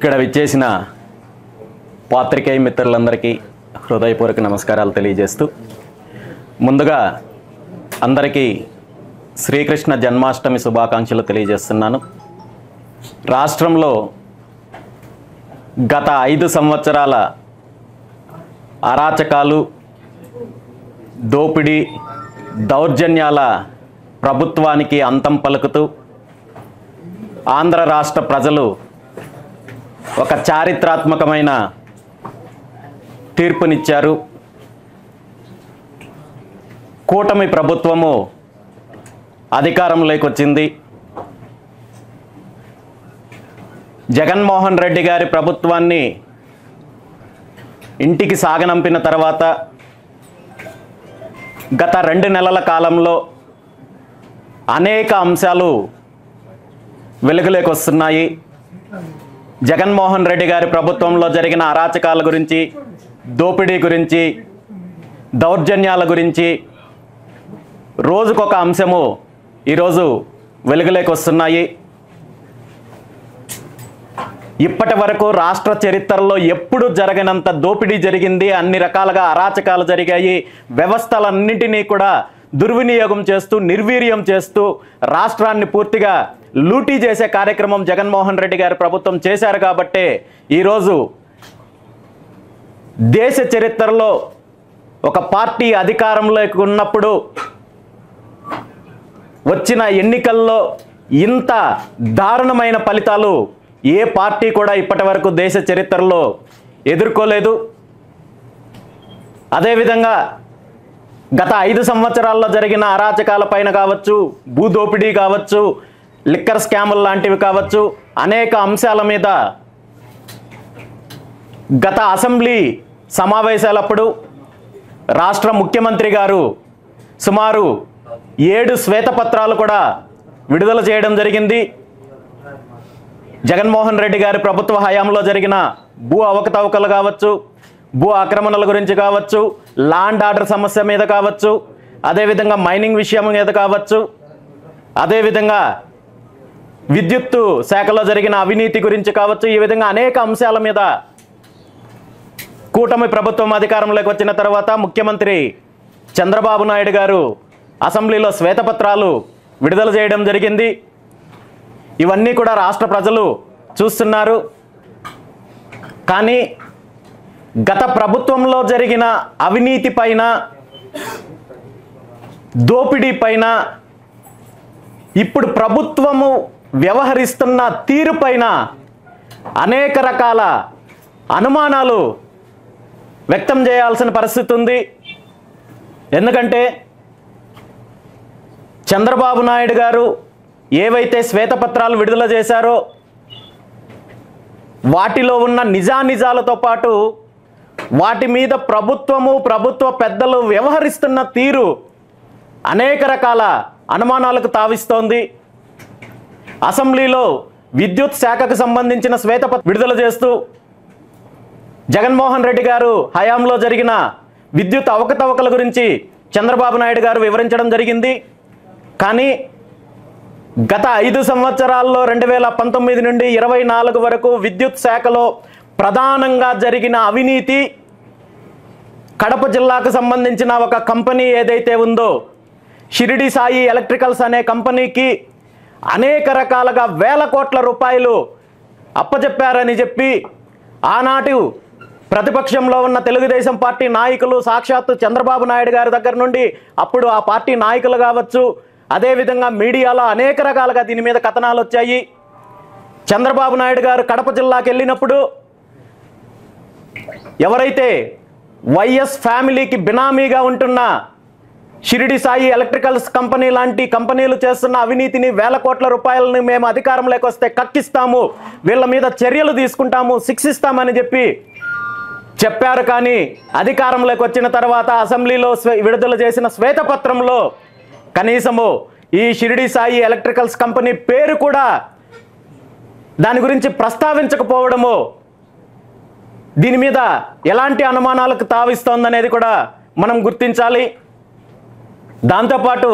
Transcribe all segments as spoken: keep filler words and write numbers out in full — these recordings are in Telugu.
ఇక్కడ విచ్చేసిన పాత్రికేయ మిత్రులందరికీ హృదయపూర్వక నమస్కారాలు తెలియజేస్తూ ముందుగా అందరికీ శ్రీకృష్ణ జన్మాష్టమి శుభాకాంక్షలు తెలియజేస్తున్నాను. రాష్ట్రంలో గత ఐదు సంవత్సరాల అరాచకాలు, దోపిడీ, దౌర్జన్యాల ప్రభుత్వానికి అంతం పలుకుతూ ఆంధ్ర రాష్ట్ర ప్రజలు ఒక చారిత్రాత్మకమైన తీర్పునిచ్చారు. కూటమి ప్రభుత్వము అధికారంలోకి వచ్చింది. జగన్మోహన్ రెడ్డి గారి ప్రభుత్వాన్ని ఇంటికి సాగనంపిన తర్వాత గత రెండు నెలల కాలంలో అనేక అంశాలు వెలుగులోకి వస్తున్నాయి. జగన్మోహన్ రెడ్డి గారి ప్రభుత్వంలో జరిగిన అరాచకాల గురించి, దోపిడీ గురించి, దౌర్జన్యాల గురించి రోజుకొక అంశము ఈరోజు వెలుగులోకి వస్తున్నాయి. ఇప్పటి వరకు రాష్ట్ర చరిత్రలో ఎప్పుడు జరగనంత దోపిడీ జరిగింది, అన్ని రకాలుగా అరాచకాలు జరిగాయి. వ్యవస్థలన్నింటినీ కూడా దుర్వినియోగం చేస్తూ, నిర్వీర్యం చేస్తూ రాష్ట్రాన్ని పూర్తిగా లూటీ చేసే కార్యక్రమం జగన్మోహన్ రెడ్డి గారి ప్రభుత్వం చేశారు. కాబట్టే ఈరోజు దేశ చరిత్రలో ఒక పార్టీ అధికారంలోకి ఉన్నప్పుడు వచ్చిన ఎన్నికల్లో ఇంత దారుణమైన ఫలితాలు ఏ పార్టీ కూడా ఇప్పటి వరకు దేశ చరిత్రలో ఎదుర్కోలేదు. అదేవిధంగా గత ఐదు సంవత్సరాల్లో జరిగిన అరాచకాల పైన కావచ్చు, భూదోపిడీ కావచ్చు, లిక్కర్ స్కాములు లాంటివి కావచ్చు, అనేక అంశాల మీద గత అసెంబ్లీ సమావేశాలప్పుడు రాష్ట్ర ముఖ్యమంత్రి గారు సుమారు ఏడు శ్వేతపత్రాలు కూడా విడుదల చేయడం జరిగింది. జగన్మోహన్ రెడ్డి గారి ప్రభుత్వ హయాంలో జరిగిన భూ అవకతవకలు కావచ్చు, భూ ఆక్రమణల గురించి కావచ్చు, ల్యాండ్ ఆర్డర్ సమస్య మీద కావచ్చు, అదేవిధంగా మైనింగ్ విషయం మీద కావచ్చు, అదేవిధంగా విద్యుత్తు శాఖలో జరిగిన అవినీతి గురించి కావచ్చు, ఈ విధంగా అనేక అంశాల మీద కూటమి ప్రభుత్వం అధికారంలోకి వచ్చిన తర్వాత ముఖ్యమంత్రి చంద్రబాబు నాయుడు గారు అసెంబ్లీలో శ్వేతపత్రాలు విడుదల చేయడం జరిగింది. ఇవన్నీ కూడా రాష్ట్ర ప్రజలు చూస్తున్నారు. కానీ గత ప్రభుత్వంలో జరిగిన అవినీతి పైన, దోపిడీ పైన, ఇప్పుడు ప్రభుత్వము వ్యవహరిస్తున్న తీరు పైన అనేక రకాల అనుమానాలు వ్యక్తం చేయాల్సిన పరిస్థితి ఉంది. ఎందుకంటే చంద్రబాబు నాయుడు గారు ఏవైతే శ్వేతపత్రాలు విడుదల చేశారో వాటిలో ఉన్న నిజానిజాలతో పాటు వాటి మీద ప్రభుత్వము, ప్రభుత్వ పెద్దలు వ్యవహరిస్తున్న తీరు అనేక రకాల అనుమానాలకు తావిస్తోంది. అసెంబ్లీలో విద్యుత్ శాఖకు సంబంధించిన శ్వేతపత్రం విడుదల చేస్తూ జగన్మోహన్ రెడ్డి గారు హయాంలో జరిగిన విద్యుత్ అవకతవకల గురించి చంద్రబాబు నాయుడు గారు వివరించడం జరిగింది. కానీ గత ఐదు సంవత్సరాల్లో రెండు వేల పంతొమ్మిది నుండి ఇరవై నాలుగు వరకు విద్యుత్ శాఖలో ప్రధానంగా జరిగిన అవినీతి, కడప జిల్లాకు సంబంధించిన ఒక కంపెనీ ఏదైతే ఉందో షిరిడి సాయి ఎలక్ట్రికల్స్ అనే కంపెనీకి అనేక రకాలుగా వేల కోట్ల రూపాయలు అప్పచెప్పారని చెప్పి ఆనాటి ప్రతిపక్షంలో ఉన్న తెలుగుదేశం పార్టీ నాయకులు, సాక్షాత్తు చంద్రబాబు నాయుడు గారి దగ్గర నుండి అప్పుడు ఆ పార్టీ నాయకులు కావచ్చు, అదేవిధంగా మీడియాలో అనేక రకాలుగా దీని మీద కథనాలు వచ్చాయి. చంద్రబాబు నాయుడు గారు కడప జిల్లాకి వెళ్ళినప్పుడు ఎవరైతే వైఎస్ ఫ్యామిలీకి బినామీగా ఉంటున్న షిరిడి సాయి ఎలక్ట్రికల్స్ కంపెనీ లాంటి కంపెనీలు చేస్తున్న అవినీతిని, వేల కోట్ల రూపాయలని మేము అధికారంలోకి వస్తే కక్కిస్తాము, వీళ్ళ మీద చర్యలు తీసుకుంటాము, శిక్షిస్తామని చెప్పి చెప్పారు. కానీ అధికారంలోకి వచ్చిన తర్వాత అసెంబ్లీలో విడుదల చేసిన శ్వేతపత్రంలో కనీసము ఈ షిరిడి సాయి ఎలక్ట్రికల్స్ కంపెనీ పేరు కూడా దాని గురించి ప్రస్తావించకపోవడము దీని మీద ఎలాంటి అనుమానాలకు తావిస్తోందనేది కూడా మనం గుర్తించాలి. దాంతోపాటు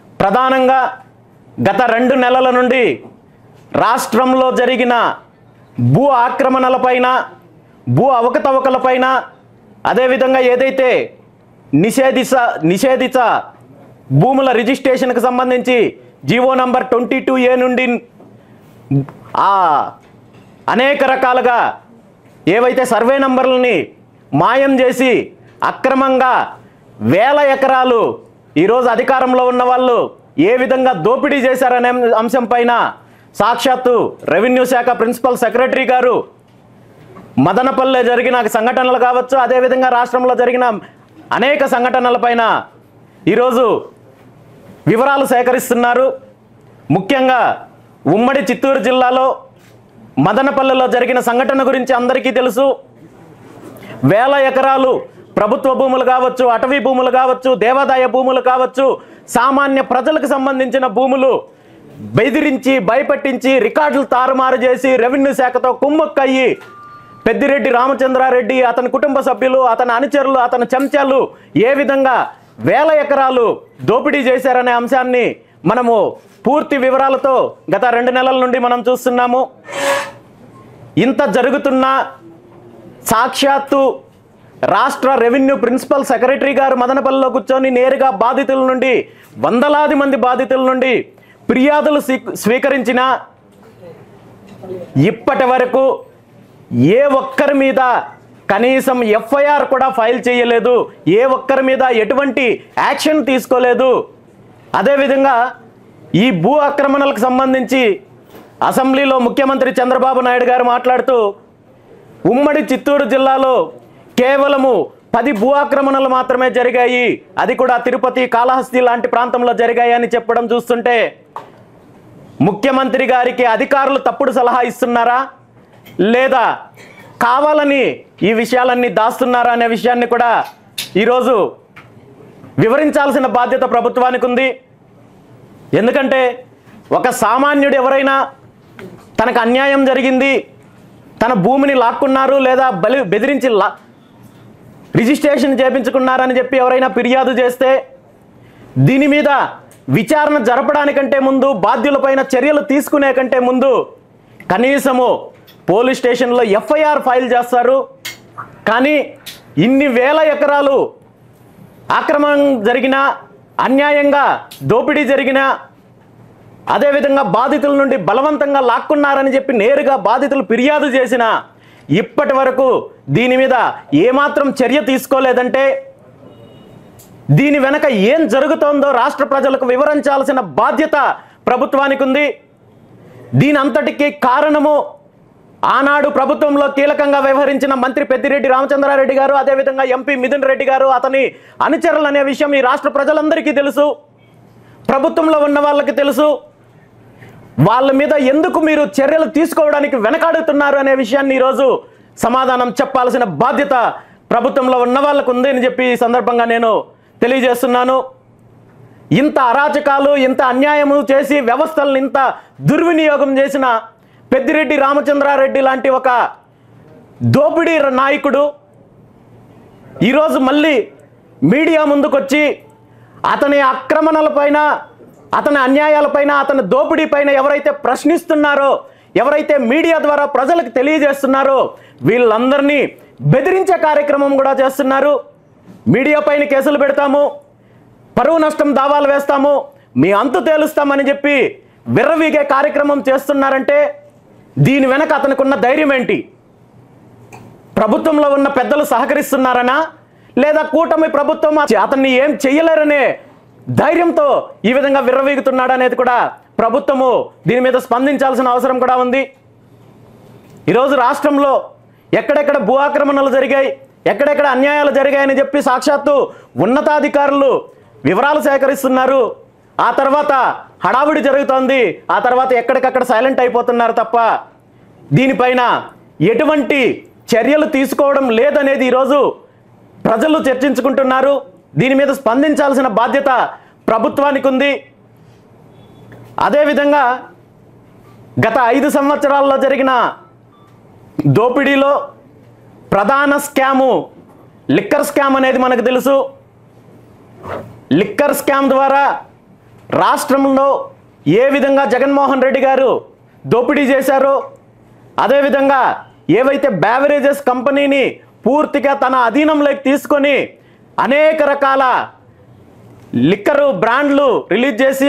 ప్రధానంగా గత రెండు నెలల నుండి రాష్ట్రంలో జరిగిన భూ ఆక్రమణలపైన, భూ అవకతవకలపైన, అదేవిధంగా ఏదైతే నిషేధిత నిషేధిత భూముల రిజిస్ట్రేషన్కి సంబంధించి GO number twenty two A నుండి ఆ అనేక రకాలుగా ఏవైతే సర్వే నంబర్లని మాయం చేసి అక్రమంగా వేల ఎకరాలు ఈరోజు అధికారంలో ఉన్న వాళ్ళు ఏ విధంగా దోపిడీ చేశారనే అంశం పైన సాక్షాత్తు రెవెన్యూ శాఖ ప్రిన్సిపల్ సెక్రటరీ గారు మదనపల్లె జరిగిన సంఘటనలు కావచ్చు, అదేవిధంగా రాష్ట్రంలో జరిగిన అనేక సంఘటనలపైన ఈరోజు వివరాలు సేకరిస్తున్నారు. ముఖ్యంగా ఉమ్మడి చిత్తూరు జిల్లాలో మదనపల్లెలో జరిగిన సంఘటన గురించి అందరికీ తెలుసు. వేల ఎకరాలు ప్రభుత్వ భూములు కావచ్చు, అటవీ భూములు కావచ్చు, దేవాదాయ భూములు కావచ్చు, సామాన్య ప్రజలకు సంబంధించిన భూములు బెదిరించి భయపెట్టించి రికార్డులు తారుమారు చేసి రెవెన్యూ శాఖతో కుమ్మక్కయ్యి పెద్దిరెడ్డి రామచంద్రారెడ్డి, అతని కుటుంబ సభ్యులు, అతని అనుచరులు, అతని చెంచాలు ఏ విధంగా వేల ఎకరాలు దోపిడీ చేశారనే అంశాన్ని మనము పూర్తి వివరాలతో గత రెండు నెలల నుండి మనం చూస్తున్నాము. ఇంత జరుగుతున్నా సాక్షాత్తు రాష్ట్ర రెవెన్యూ ప్రిన్సిపల్ సెక్రటరీ గారు మదనపల్లిలో కూర్చొని నేరుగా బాధితుల నుండి, వందలాది మంది బాధితుల నుండి ఫిర్యాదులు స్వీకరించిన ఇప్పటి వరకు ఏ ఒక్కరి మీద కనీసం ఎఫ్ఐఆర్ కూడా ఫైల్ చేయలేదు, ఏ ఒక్కరి మీద ఎటువంటి యాక్షన్ తీసుకోలేదు. అదేవిధంగా ఈ భూ ఆక్రమణలకు సంబంధించి అసెంబ్లీలో ముఖ్యమంత్రి చంద్రబాబు నాయుడు గారు మాట్లాడుతూ ఉమ్మడి చిత్తూరు జిల్లాలో కేవలము పది భూ ఆక్రమణలు మాత్రమే జరిగాయి, అది కూడా తిరుపతి, కాళహస్తి లాంటి ప్రాంతంలో జరిగాయి అని చెప్పడం చూస్తుంటే ముఖ్యమంత్రి గారికి అధికారులు తప్పుడు సలహా ఇస్తున్నారా లేదా కావాలని ఈ విషయాలన్నీ దాస్తున్నారా అనే విషయాన్ని కూడా ఈరోజు వివరించాల్సిన బాధ్యత ప్రభుత్వానికి ఉంది. ఎందుకంటే ఒక సామాన్యుడు ఎవరైనా తనకు అన్యాయం జరిగింది, తన భూమిని లాక్కున్నారు లేదా బలి బెదిరించి లా రిజిస్ట్రేషన్ చేయించుకున్నారని చెప్పి ఎవరైనా ఫిర్యాదు చేస్తే దీని మీద విచారణ జరపడానికంటే ముందు, బాధ్యులపైన చర్యలు తీసుకునే కంటే ముందు కనీసము పోలీస్ స్టేషన్లో ఎఫ్ఐఆర్ ఫైల్ చేస్తారు. కానీ ఇన్ని వేల ఎకరాలు ఆక్రమణ జరిగిన, అన్యాయంగా దోపిడీ జరిగిన, అదేవిధంగా బాధితుల నుండి బలవంతంగా లాక్కున్నారని చెప్పి నేరుగా బాధితులు ఫిర్యాదు చేసిన ఇప్పటి వరకు దీని మీద ఏమాత్రం చర్య తీసుకోలేదంటే దీని వెనక ఏం జరుగుతోందో రాష్ట్ర ప్రజలకు వివరించాల్సిన బాధ్యత ప్రభుత్వానికి ఉంది. దీని అంతటికీ కారణము ఆనాడు ప్రభుత్వంలో కీలకంగా వ్యవహరించిన మంత్రి పెద్దిరెడ్డి రామచంద్రారెడ్డి గారు, అదేవిధంగా ఎంపీ మిథున్ రెడ్డి గారు, అతని అనుచరులు అనే విషయం ఈ రాష్ట్ర ప్రజలందరికీ తెలుసు, ప్రభుత్వంలో ఉన్న వాళ్ళకి తెలుసు. వాళ్ళ మీద ఎందుకు మీరు చర్యలు తీసుకోవడానికి వెనకాడుతున్నారు అనే విషయాన్ని ఈరోజు సమాధానం చెప్పాల్సిన బాధ్యత ప్రభుత్వంలో ఉన్న వాళ్ళకు ఉంది అని చెప్పి ఈ సందర్భంగా నేను తెలియజేస్తున్నాను. ఇంత అరాచకాలు, ఇంత అన్యాయము చేసి వ్యవస్థలను ఇంత దుర్వినియోగం చేసిన పెద్దిరెడ్డి రామచంద్రారెడ్డి లాంటి ఒక దోపిడీ నాయకుడు ఈరోజు మళ్ళీ మీడియా ముందుకొచ్చి అతని ఆక్రమణలపైన, అతని అన్యాయాలపైన, అతని దోపిడీ పైన ఎవరైతే ప్రశ్నిస్తున్నారో, ఎవరైతే మీడియా ద్వారా ప్రజలకు తెలియజేస్తున్నారో వీళ్ళందరినీ బెదిరించే కార్యక్రమం కూడా చేస్తున్నారు. మీడియా పైన కేసులు పెడతాము, పరువు నష్టం దావాలు వేస్తాము, మీ అంతు తేలుస్తామని చెప్పి విర్రవీగే కార్యక్రమం చేస్తున్నారంటే దీని వెనక అతనికి ఉన్న ధైర్యం ఏంటి? ప్రభుత్వంలో ఉన్న పెద్దలు సహకరిస్తున్నారనా లేదా కూటమి ప్రభుత్వం అతన్ని ఏం చెయ్యలేరనే ధైర్యంతో ఈ విధంగా విర్రవీగుతున్నాడు అనేది కూడా ప్రభుత్వము దీని మీద స్పందించాల్సిన అవసరం కూడా ఉంది. ఈరోజు రాష్ట్రంలో ఎక్కడెక్కడ భూ ఆక్రమణలు జరిగాయి, ఎక్కడెక్కడ అన్యాయాలు జరిగాయని చెప్పి సాక్షాత్తు ఉన్నతాధికారులు వివరాలు సేకరిస్తున్నారు. ఆ తర్వాత హడావుడి జరుగుతోంది, ఆ తర్వాత ఎక్కడికక్కడ సైలెంట్ అయిపోతున్నారు తప్ప దీనిపైన ఎటువంటి చర్యలు తీసుకోవడం లేదనేది ఈరోజు ప్రజలు చర్చించుకుంటున్నారు. దీని మీద స్పందించాల్సిన బాధ్యత ప్రభుత్వానికి ఉంది. అదేవిధంగా గత ఐదు సంవత్సరాల్లో జరిగిన దోపిడీలో ప్రధాన స్కాము లిక్కర్ స్కామ్ అనేది మనకు తెలుసు. లిక్కర్ స్కామ్ ద్వారా రాష్ట్రంలో ఏ విధంగా జగన్మోహన్ రెడ్డి గారు దోపిడీ చేశారో, అదేవిధంగా ఏవైతే బ్యావరేజెస్ కంపెనీని పూర్తిగా తన అధీనంలోకి తీసుకొని అనేక రకాల లిక్కరు బ్రాండ్లు రిలీజ్ చేసి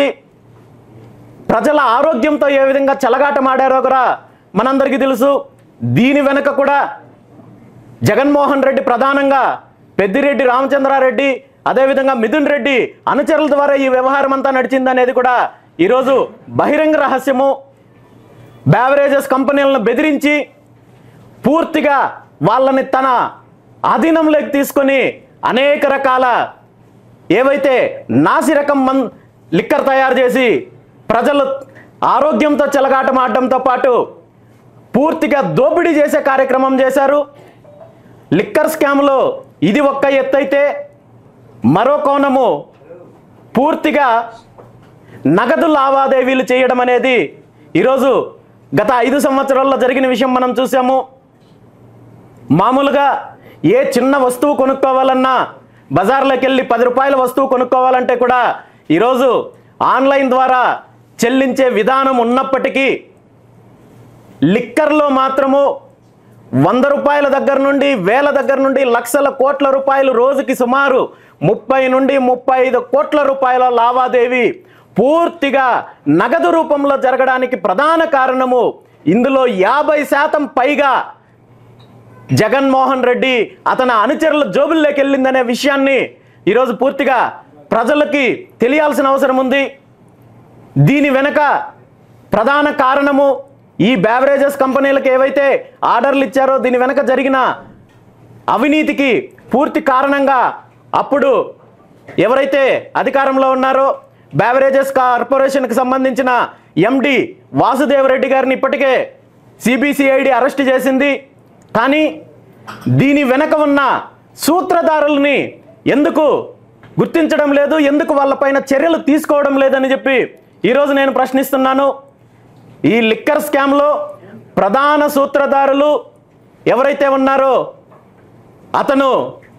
ప్రజల ఆరోగ్యంతో ఏ విధంగా చెలగాటమాడారో కూడా మనందరికీ తెలుసు. దీని వెనుక కూడా జగన్మోహన్ రెడ్డి ప్రధానంగా పెద్దిరెడ్డి రామచంద్రారెడ్డి అదేవిధంగా మిథున్ రెడ్డి అనుచరుల ద్వారా ఈ వ్యవహారం అంతా నడిచిందనేది కూడా ఈరోజు బహిరంగ రహస్యము. బ్యావరేజెస్ కంపెనీలను బెదిరించి పూర్తిగా వాళ్ళని తన ఆధీనంలోకి తీసుకొని అనేక రకాల ఏవైతే నాసి రకం మన్ లిక్కర్ తయారు చేసి ప్రజలు ఆరోగ్యంతో చెలగాటమాడడంతో పాటు పూర్తిగా దోపిడీ చేసే కార్యక్రమం చేశారు. లిక్కర్ స్కామ్లో ఇది ఒక్క ఎత్తైతే మరో కోణము పూర్తిగా నగదు లావాదేవీలు చేయడం అనేది ఈరోజు గత ఐదు సంవత్సరాల్లో జరిగిన విషయం మనం చూసాము. మామూలుగా ఏ చిన్న వస్తువు కొనుక్కోవాలన్నా బజార్లోకి వెళ్ళి పది రూపాయల వస్తువు కొనుక్కోవాలంటే కూడా ఈరోజు ఆన్లైన్ ద్వారా చెల్లించే విధానం ఉన్నప్పటికీ లిక్కర్లో మాత్రము వంద రూపాయల దగ్గర నుండి వేల దగ్గర నుండి లక్షల కోట్ల రూపాయలు రోజుకి సుమారు ముప్పై నుండి ముప్పై ఐదు కోట్ల రూపాయల లావాదేవీ పూర్తిగా నగదు రూపంలో జరగడానికి ప్రధాన కారణము ఇందులో యాభై శాతం పైగా జగన్మోహన్ రెడ్డి అతని అనుచరుల జోబుల్లోకి వెళ్ళిందనే విషయాన్ని ఈరోజు పూర్తిగా ప్రజలకి తెలియాల్సిన అవసరం ఉంది. దీని వెనక ప్రధాన కారణము ఈ బ్యావరేజెస్ కంపెనీలకు ఏవైతే ఆర్డర్లు ఇచ్చారో దీని వెనక జరిగిన అవినీతికి పూర్తి కారణంగా అప్పుడు ఎవరైతే అధికారంలో ఉన్నారో బ్యావరేజెస్ కార్పొరేషన్కి సంబంధించిన ఎండి వాసుదేవరెడ్డి గారిని ఇప్పటికే సిబిసిఐడి అరెస్ట్ చేసింది. కానీ దీని వెనక ఉన్న సూత్రధారుల్ని ఎందుకు గుర్తించడం లేదు, ఎందుకు వాళ్ళపైన చర్యలు తీసుకోవడం లేదని చెప్పి ఈరోజు నేను ప్రశ్నిస్తున్నాను. ఈ లిక్కర్ స్కామ్లో ప్రధాన సూత్రధారులు ఎవరైతే ఉన్నారో అతను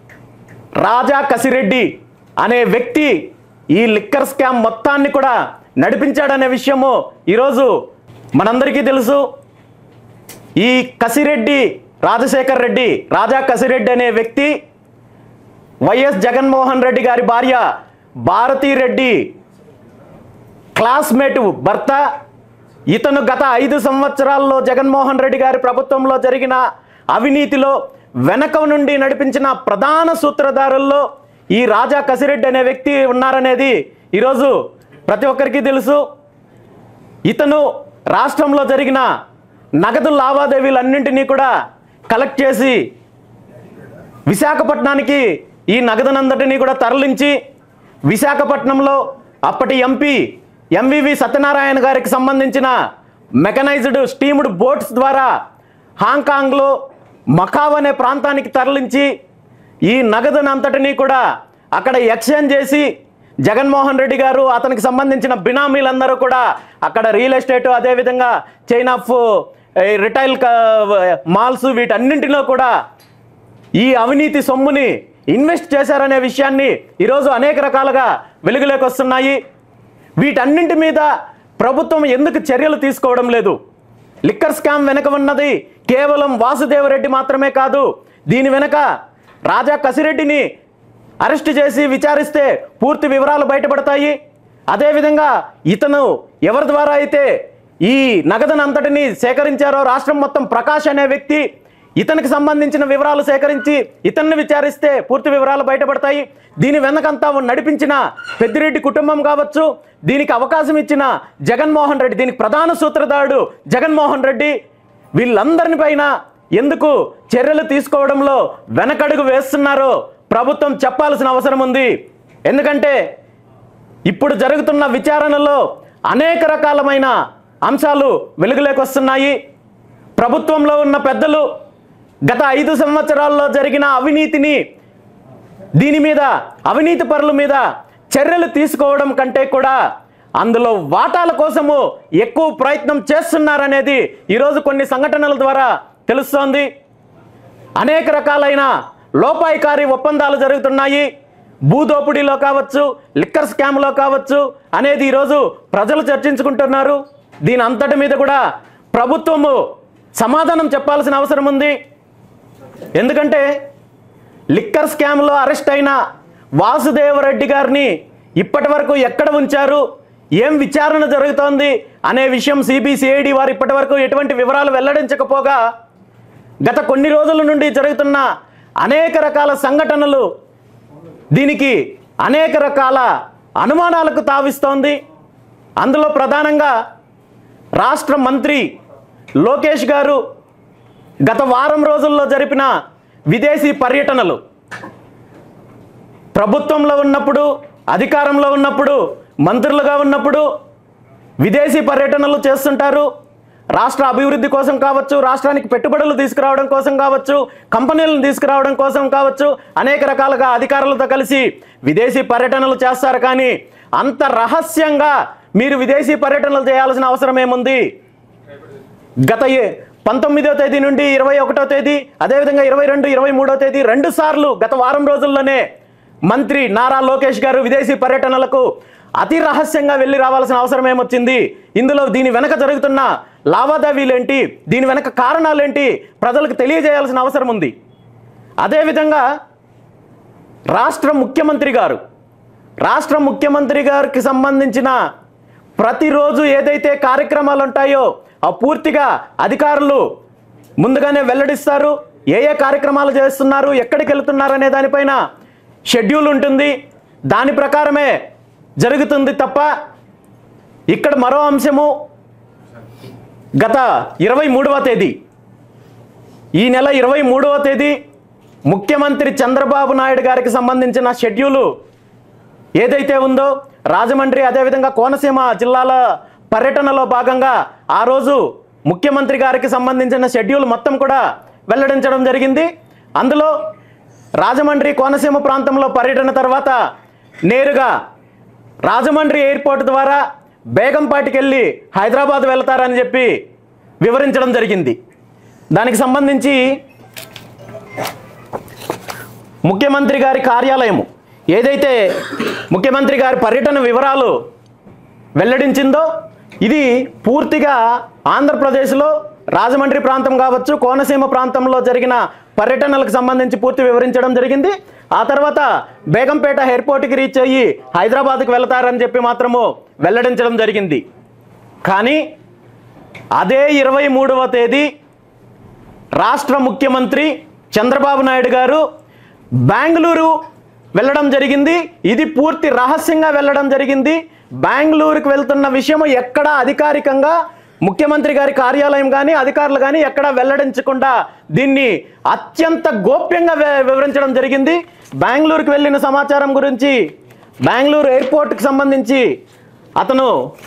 రాజా కసిరెడ్డి అనే వ్యక్తి ఈ లిక్కర్ స్కామ్ మొత్తాన్ని కూడా నడిపించాడనే విషయము ఈరోజు మనందరికీ తెలుసు. ఈ కసిరెడ్డి రాజశేఖర్ రెడ్డి రాజా కసిరెడ్డి అనే వ్యక్తి వైఎస్ జగన్మోహన్ రెడ్డి గారి భార్య భారతీరెడ్డి క్లాస్మేట్ భర్త. ఇతను గత ఐదు సంవత్సరాల్లో జగన్మోహన్ రెడ్డి గారి ప్రభుత్వంలో జరిగిన అవినీతిలో వెనక నుండి నడిపించిన ప్రధాన సూత్రధారుల్లో ఈ రాజా కసిరెడ్డి అనే వ్యక్తి ఉన్నారనేది ఈరోజు ప్రతి ఒక్కరికి తెలుసు. ఇతను రాష్ట్రంలో జరిగిన నగదు లావాదేవీలన్నింటినీ కూడా కలెక్ట్ చేసి విశాఖపట్నానికి ఈ నగదునంతటినీ కూడా తరలించి విశాఖపట్నంలో అప్పటి ఎంపీ ఎంవివి సత్యనారాయణ గారికి సంబంధించిన మెకనైజ్డ్ స్టీమ్డ్ బోట్స్ ద్వారా హాంకాంగ్లో మకావ్ అనే ప్రాంతానికి తరలించి ఈ నగదునంతటినీ కూడా అక్కడ ఎక్స్చేంజ్ చేసి జగన్మోహన్ రెడ్డి గారు అతనికి సంబంధించిన బినామీలందరూ కూడా అక్కడ రియల్ ఎస్టేట్ అదేవిధంగా చైన్ ఆఫ్ రిటైల్ మాల్స్ వీటన్నింటిలో కూడా ఈ అవినీతి సొమ్ముని ఇన్వెస్ట్ చేశారనే విషయాన్ని ఈరోజు అనేక రకాలుగా వెలుగులోకి వస్తున్నాయి. వీటన్నింటి మీద ప్రభుత్వం ఎందుకు చర్యలు తీసుకోవడం లేదు? లిక్కర్ స్కామ్ వెనక ఉన్నది కేవలం వాసుదేవరెడ్డి మాత్రమే కాదు. దీని వెనక రాజా కసిరెడ్డిని అరెస్ట్ చేసి విచారిస్తే పూర్తి వివరాలు బయటపడతాయి. అదేవిధంగా ఇతను ఎవరి ద్వారా అయితే ఈ నగదునంతటిని సేకరించారో రాష్ట్రం మొత్తం ప్రకాష్ అనే వ్యక్తి, ఇతనికి సంబంధించిన వివరాలు సేకరించి ఇతన్ని విచారిస్తే పూర్తి వివరాలు బయటపడతాయి. దీని వెనకంతా నడిపించిన పెద్దిరెడ్డి కుటుంబం కావచ్చు, దీనికి అవకాశం ఇచ్చిన జగన్మోహన్ రెడ్డి, దీనికి ప్రధాన సూత్రధారుడు జగన్మోహన్ రెడ్డి, వీళ్ళందరిని పైన ఎందుకు చర్యలు తీసుకోవడంలో వెనకడుగు వేస్తున్నారో ప్రభుత్వం చెప్పాల్సిన అవసరం ఉంది. ఎందుకంటే ఇప్పుడు జరుగుతున్న విచారణలో అనేక రకాలమైన అంశాలు వెలుగులోకి వస్తున్నాయి. ప్రభుత్వంలో ఉన్న పెద్దలు గత ఐదు సంవత్సరాల్లో జరిగిన అవినీతిని, దీని మీద అవినీతి పరుల మీద చర్యలు తీసుకోవడం కంటే కూడా అందులో వాటాల కోసము ఎక్కువ ప్రయత్నం చేస్తున్నారనేది ఈరోజు కొన్ని సంఘటనల ద్వారా తెలుస్తోంది. అనేక రకాలైన లోపాయికారి ఒప్పందాలు జరుగుతున్నాయి. భూదోపిడీలో కావచ్చు, లిక్కర్ స్కామ్లో కావచ్చు అనేది ఈరోజు ప్రజలు చర్చించుకుంటున్నారు. దీని అంతటి మీద కూడా ప్రభుత్వము సమాధానం చెప్పాల్సిన అవసరం ఉంది. ఎందుకంటే లిక్కర్ స్కామ్లో అరెస్ట్ అయిన వాసుదేవరెడ్డి గారిని ఇప్పటి వరకు ఎక్కడ ఉంచారు, ఏం విచారణ జరుగుతోంది అనే విషయం సిబిసిఐడి వారు ఇప్పటి వరకు ఎటువంటి వివరాలు వెల్లడించకపోగా గత కొన్ని రోజుల నుండి జరుగుతున్న అనేక రకాల సంఘటనలు దీనికి అనేక రకాల అనుమానాలకు తావిస్తోంది. అందులో ప్రధానంగా రాష్ట్ర మంత్రి లోకేష్ గారు గత వారం రోజుల్లో జరిపిన విదేశీ పర్యటనలు, ప్రభుత్వంలో ఉన్నప్పుడు, అధికారంలో ఉన్నప్పుడు, మంత్రులుగా ఉన్నప్పుడు విదేశీ పర్యటనలు చేస్తుంటారు. రాష్ట్ర అభివృద్ధి కోసం కావచ్చు, రాష్ట్రానికి పెట్టుబడులు తీసుకురావడం కోసం కావచ్చు, కంపెనీలను తీసుకురావడం కోసం కావచ్చు, అనేక రకాలుగా అధికారులతో కలిసి విదేశీ పర్యటనలు చేస్తారు. కానీ అంత రహస్యంగా మీరు విదేశీ పర్యటనలు చేయాల్సిన అవసరం ఏముంది? గత పంతొమ్మిదవ తేదీ నుండి ఇరవై ఒకటో తేదీ అదేవిధంగా ఇరవై రెండు ఇరవై మూడో తేదీ రెండు సార్లు గత వారం రోజుల్లోనే మంత్రి నారా లోకేష్ గారు విదేశీ పర్యటనలకు అతి రహస్యంగా వెళ్ళి రావాల్సిన అవసరం ఏమొచ్చింది? ఇందులో దీని వెనక జరుగుతున్న లావాదేవీలేంటి, దీని వెనక కారణాలేంటి ప్రజలకు తెలియజేయాల్సిన అవసరం ఉంది. అదేవిధంగా రాష్ట్ర ముఖ్యమంత్రి గారు రాష్ట్ర ముఖ్యమంత్రి గారికి సంబంధించిన ప్రతిరోజు ఏదైతే కార్యక్రమాలు ఉంటాయో ఆ పూర్తిగా అధికారులు ముందుగానే వెల్లడిస్తారు. ఏ ఏ కార్యక్రమాలు చేస్తున్నారు, ఎక్కడికి వెళ్తున్నారు అనే దానిపైన షెడ్యూల్ ఉంటుంది. దాని ప్రకారమే జరుగుతుంది తప్ప ఇక్కడ మరో అంశము గత ఇరవై మూడవ తేదీ ఈ నెల ఇరవై మూడవ తేదీ ముఖ్యమంత్రి చంద్రబాబు నాయుడు గారికి సంబంధించిన షెడ్యూలు ఏదైతే ఉందో రాజమండ్రి అదేవిధంగా కోనసీమ జిల్లాల పర్యటనలో భాగంగా ఆ రోజు ముఖ్యమంత్రి గారికి సంబంధించిన షెడ్యూల్ మొత్తం కూడా వెల్లడించడం జరిగింది. అందులో రాజమండ్రి కోనసీమ ప్రాంతంలో పర్యటన తర్వాత నేరుగా రాజమండ్రి ఎయిర్పోర్ట్ ద్వారా బేగంపాటికి వెళ్ళి హైదరాబాద్ వెళ్తారని చెప్పి వివరించడం జరిగింది. దానికి సంబంధించి ముఖ్యమంత్రి గారి కార్యాలయం ఏదైతే ముఖ్యమంత్రి గారి పర్యటన వివరాలు వెల్లడించిందో ఇది పూర్తిగా ఆంధ్రప్రదేశ్లో రాజమండ్రి ప్రాంతం కావచ్చు, కోనసీమ ప్రాంతంలో జరిగిన పర్యటనలకు సంబంధించి పూర్తి వివరించడం జరిగింది. ఆ తర్వాత బేగంపేట ఎయిర్పోర్ట్కి రీచ్ అయ్యి హైదరాబాద్కి వెళతారని చెప్పి మాత్రము వెల్లడించడం జరిగింది. కానీ అదే ఇరవై మూడవ తేదీ రాష్ట్ర ముఖ్యమంత్రి చంద్రబాబు నాయుడు గారు బెంగళూరు వెళ్ళడం జరిగింది. ఇది పూర్తి రహస్యంగా వెళ్ళడం జరిగింది. బెంగళూరుకు వెళ్తున్న విషయం ఎక్కడా అధికారికంగా ముఖ్యమంత్రి గారి కార్యాలయం కానీ అధికారులు కానీ ఎక్కడా వెల్లడించకుండా దీన్ని అత్యంత గోప్యంగా వివరించడం జరిగింది. బెంగళూరుకు వెళ్ళిన సమాచారం గురించి బెంగళూరు ఎయిర్పోర్ట్కి సంబంధించి అతను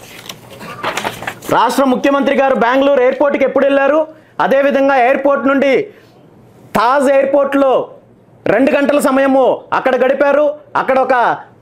రాష్ట్ర ముఖ్యమంత్రి గారు బెంగళూరు ఎయిర్పోర్ట్కి ఎప్పుడు వెళ్ళారు, అదేవిధంగా ఎయిర్పోర్ట్ నుండి తాజ్ ఎయిర్పోర్ట్లో రెండు గంటల సమయము అక్కడ గడిపారు. అక్కడ ఒక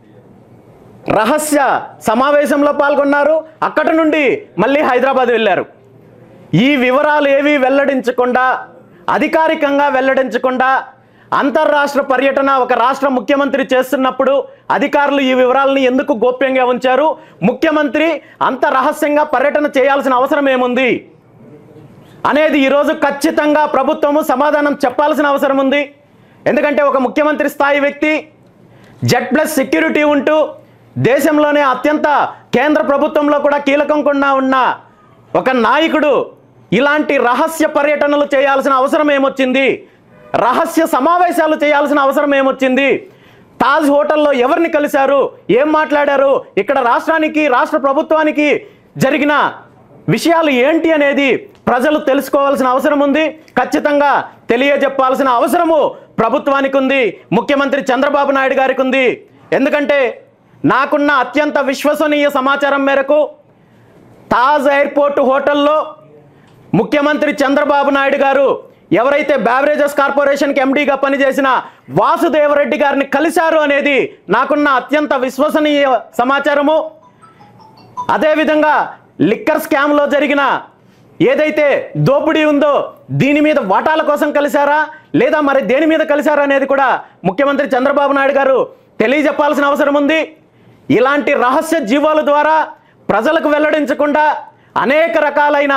రహస్య సమావేశంలో పాల్గొన్నారు. అక్కడి నుండి మళ్ళీ హైదరాబాద్ వెళ్ళారు. ఈ వివరాలు ఏవి వెల్లడించకుండా, అధికారికంగా వెల్లడించకుండా అంతర్రాష్ట్ర పర్యటన ఒక రాష్ట్ర ముఖ్యమంత్రి చేస్తున్నప్పుడు అధికారులు ఈ వివరాలను ఎందుకు గోప్యంగా ఉంచారు? ముఖ్యమంత్రి అంత రహస్యంగా పర్యటన చేయాల్సిన అవసరం ఏముంది అనేది ఈరోజు ఖచ్చితంగా ప్రభుత్వము సమాధానం చెప్పాల్సిన అవసరం ఉంది. ఎందుకంటే ఒక ముఖ్యమంత్రి స్థాయి వ్యక్తి జెడ్ ప్లస్ సెక్యూరిటీ ఉంటూ దేశంలోనే అత్యంత కేంద్ర ప్రభుత్వంలో కూడా కీలకంగా ఉన్న ఒక నాయకుడు ఇలాంటి రహస్య పర్యటనలు చేయాల్సిన అవసరం ఏమొచ్చింది? రహస్య సమావేశాలు చేయాల్సిన అవసరం ఏమొచ్చింది? తాజ్ హోటల్లో ఎవరిని కలిశారు, ఏం మాట్లాడారు, ఇక్కడ రాష్ట్రానికి రాష్ట్ర ప్రభుత్వానికి జరిగిన విషయాలు ఏంటి అనేది ప్రజలు తెలుసుకోవాల్సిన అవసరం ఉంది. ఖచ్చితంగా తెలియజెప్పాల్సిన అవసరము ప్రభుత్వానికి ఉంది, ముఖ్యమంత్రి చంద్రబాబు నాయుడు గారికి ఉంది. ఎందుకంటే నాకున్న అత్యంత విశ్వసనీయ సమాచారం మేరకు తాజ్ ఎయిర్పోర్ట్ హోటల్లో ముఖ్యమంత్రి చంద్రబాబు నాయుడు గారు ఎవరైతే బెవరేజెస్ కార్పొరేషన్కి ఎండీగా పనిచేసిన వాసుదేవరెడ్డి గారిని కలిశారు అనేది నాకున్న అత్యంత విశ్వసనీయ సమాచారము. అదేవిధంగా లిక్కర్ స్కామ్లో జరిగిన ఏదైతే దోపిడీ ఉందో దీని మీద వాటాల కోసం కలిశారా లేదా మరి దేని మీద కలిశారా అనేది కూడా ముఖ్యమంత్రి చంద్రబాబు నాయుడు గారు తెలియజెప్పాల్సిన అవసరం ఉంది. ఇలాంటి రహస్య జీవాల ద్వారా ప్రజలకు వెల్లడించకుండా అనేక రకాలైన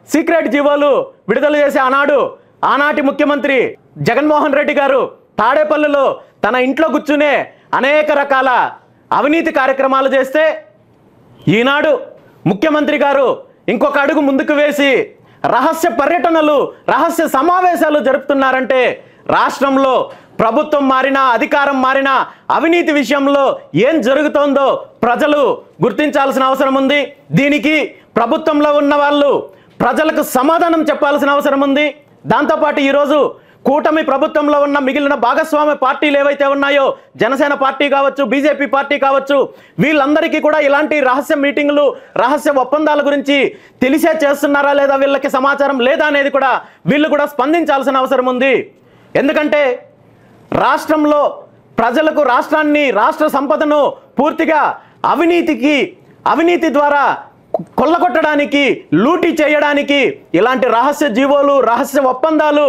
సీక్రెట్ జీవోలు విడుదల చేసే ఆనాడు ఆనాటి ముఖ్యమంత్రి జగన్మోహన్ రెడ్డి గారు తాడేపల్లిలో తన ఇంట్లో కూర్చునే అనేక రకాల అవినీతి కార్యక్రమాలు చేస్తే ఈనాడు ముఖ్యమంత్రి గారు ఇంకొక అడుగు ముందుకు వేసి రహస్య పర్యటనలు రహస్య సమావేశాలు జరుపుతున్నారంటే రాష్ట్రంలో ప్రభుత్వం మారినా అధికారం మారినా అవినీతి విషయంలో ఏం జరుగుతోందో ప్రజలు గుర్తించాల్సిన అవసరం ఉంది. దీనికి ప్రభుత్వంలో ఉన్న వాళ్ళు ప్రజలకు సమాధానం చెప్పాల్సిన అవసరం ఉంది. దాంతోపాటు ఈరోజు కూటమి ప్రభుత్వంలో ఉన్న మిగిలిన భాగస్వామ్య పార్టీలు ఏవైతే ఉన్నాయో జనసేన పార్టీ కావచ్చు, బీజేపీ పార్టీ కావచ్చు, వీళ్ళందరికీ కూడా ఇలాంటి రహస్య మీటింగులు రహస్య ఒప్పందాల గురించి తెలిసే చేస్తున్నారా లేదా, వీళ్ళకి సమాచారం లేదా అనేది కూడా వీళ్ళు కూడా స్పందించాల్సిన అవసరం ఉంది. ఎందుకంటే రాష్ట్రంలో ప్రజలకు రాష్ట్రాన్ని రాష్ట్ర సంపదను పూర్తిగా అవినీతికి అవినీతి ద్వారా కొల్లగొట్టడానికి లూటీ చేయడానికి ఇలాంటి రహస్య జీవోలు రహస్య ఒప్పందాలు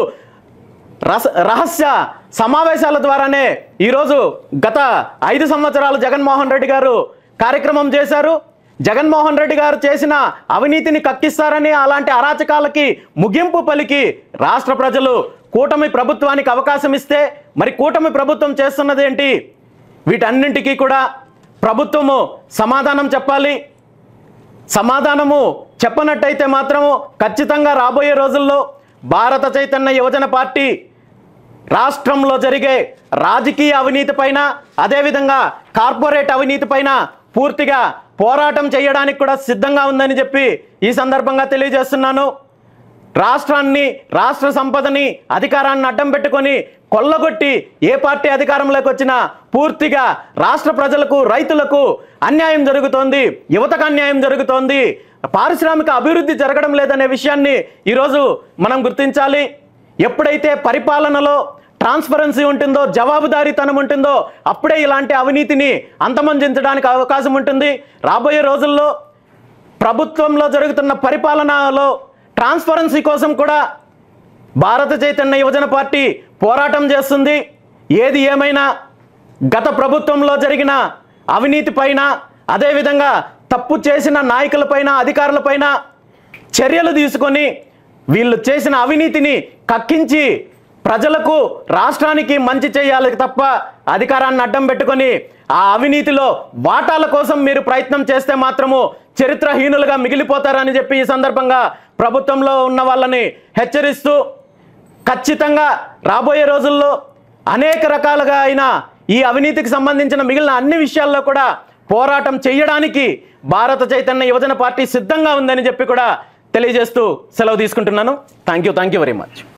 రహస్య సమావేశాల ద్వారానే ఈరోజు గత ఐదు సంవత్సరాలు జగన్మోహన్ రెడ్డి గారు కార్యక్రమం చేశారు. జగన్మోహన్ రెడ్డి గారు చేసిన అవినీతిని కక్కిస్తారని అలాంటి అరాచకాలకి ముగింపు పలికి రాష్ట్ర ప్రజలు కూటమి ప్రభుత్వానికి అవకాశం ఇస్తే మరి కూటమి ప్రభుత్వం చేస్తున్నది ఏంటి? వీటన్నింటికీ కూడా ప్రభుత్వము సమాధానం చెప్పాలి. సమాధానము చెప్పనట్టయితే మాత్రము ఖచ్చితంగా రాబోయే రోజుల్లో భారత చైతన్య యువజన పార్టీ రాష్ట్రంలో జరిగే రాజకీయ అవినీతి పైన అదేవిధంగా కార్పొరేట్ అవినీతి పైన పూర్తిగా పోరాటం చేయడానికి కూడా సిద్ధంగా ఉందని చెప్పి ఈ సందర్భంగా తెలియజేస్తున్నాను. రాష్ట్రాన్ని రాష్ట్ర సంపదని అధికారాన్ని అడ్డం పెట్టుకొని కొల్లగొట్టి ఏ పార్టీ అధికారంలోకి వచ్చినా పూర్తిగా రాష్ట్ర ప్రజలకు రైతులకు అన్యాయం జరుగుతోంది, యువతకు అన్యాయం జరుగుతోంది, పారిశ్రామిక అభివృద్ధి జరగడం లేదనే విషయాన్ని ఈరోజు మనం గుర్తించాలి. ఎప్పుడైతే పరిపాలనలో ట్రాన్స్పరెన్సీ ఉంటుందో జవాబుదారీతనం ఉంటుందో అప్పుడే ఇలాంటి అవినీతిని అంతమొందించడానికి అవకాశం ఉంటుంది. రాబోయే రోజుల్లో ప్రభుత్వంలో జరుగుతున్న పరిపాలనలో ట్రాన్స్పరెన్సీ కోసం కూడా భారత చైతన్య యువజన పార్టీ పోరాటం చేస్తుంది. ఏది ఏమైనా గత ప్రభుత్వంలో జరిగిన అవినీతి పైన అదేవిధంగా తప్పు చేసిన నాయకులపైన అధికారులపైన చర్యలు తీసుకొని వీళ్ళు చేసిన అవినీతిని కక్కించి ప్రజలకు రాష్ట్రానికి మంచి చేయాలి తప్ప అధికారాన్ని అడ్డం పెట్టుకొని ఆ అవినీతిలో వాటాల కోసం మీరు ప్రయత్నం చేస్తే మాత్రము చరిత్రహీనులుగా మిగిలిపోతారని చెప్పి ఈ సందర్భంగా ప్రభుత్వంలో ఉన్న వాళ్ళని హెచ్చరిస్తూ ఖచ్చితంగా రాబోయే రోజుల్లో అనేక రకాలుగా అయిన ఈ అవినీతికి సంబంధించిన మిగిలిన అన్ని విషయాల్లో కూడా పోరాటం చేయడానికి భారత చైతన్య యువజన పార్టీ సిద్ధంగా ఉందని చెప్పి కూడా తెలియజేస్తూ సెలవు తీసుకుంటున్నాను. Thank you thank you very much.